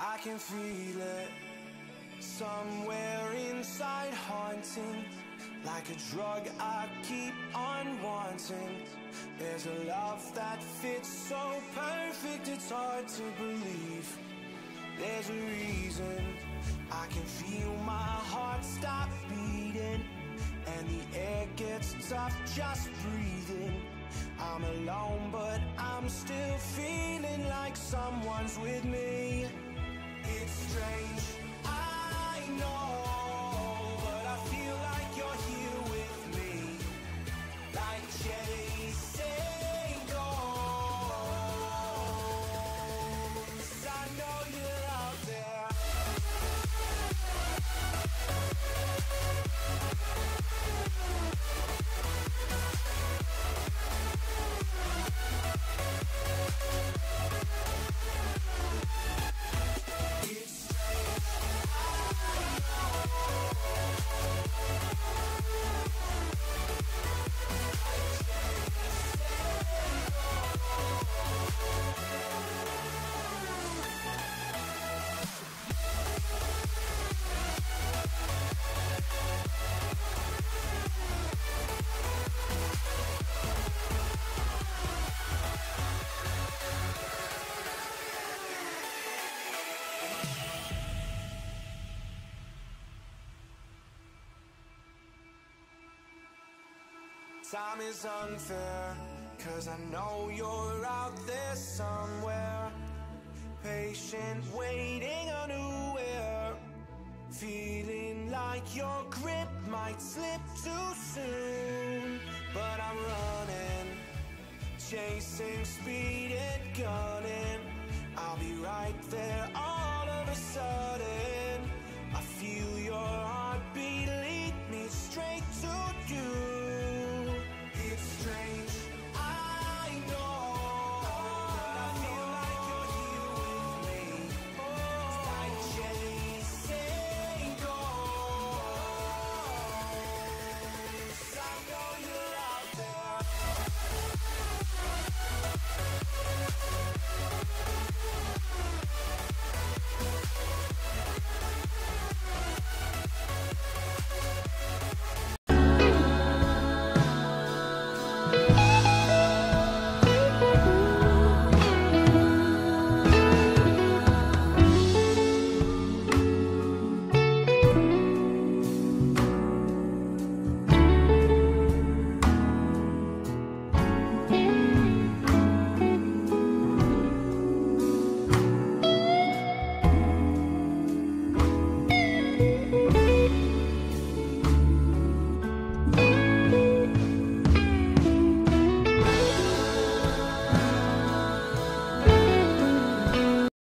I can feel it somewhere inside, haunting like a drug I keep on wanting. There's a love that fits so perfect, it's hard to believe. There's a reason I can feel my heart stop beating, and the air gets tough just breathing. I'm alone, but I'm still feeling like someone's with me. It's strange, I know, but I feel like you're here with me, like chasing ghosts. I know you're out there. Time is unfair, 'cause I know you're out there somewhere, patient, waiting unaware, feeling like your grip might slip too soon. But I'm running, chasing speed and gunning. I'll be right there all of a sudden.